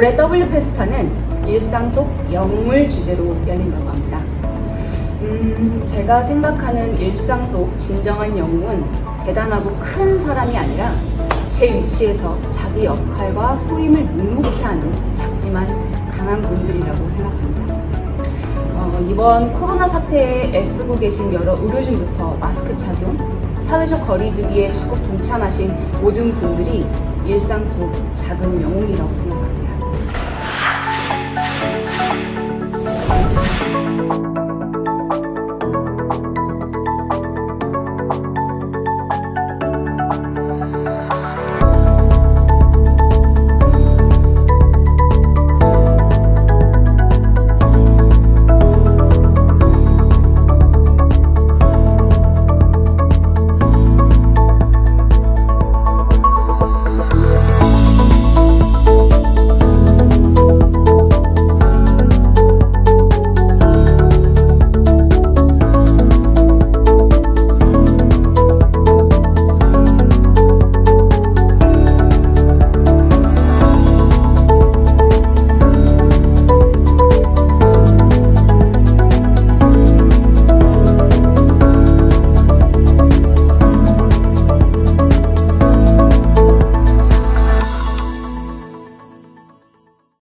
올해 W페스타는 일상 속 영웅을 주제로 열린다고 합니다. 제가 생각하는 일상 속 진정한 영웅은 대단하고 큰 사람이 아니라 제 위치에서 자기 역할과 소임을 묵묵히 하는 작지만 강한 분들이라고 생각합니다. 이번 코로나 사태에 애쓰고 계신 여러 의료진부터 마스크 착용, 사회적 거리두기에 적극 동참하신 모든 분들이 일상 속 작은 영웅이라고 생각합니다.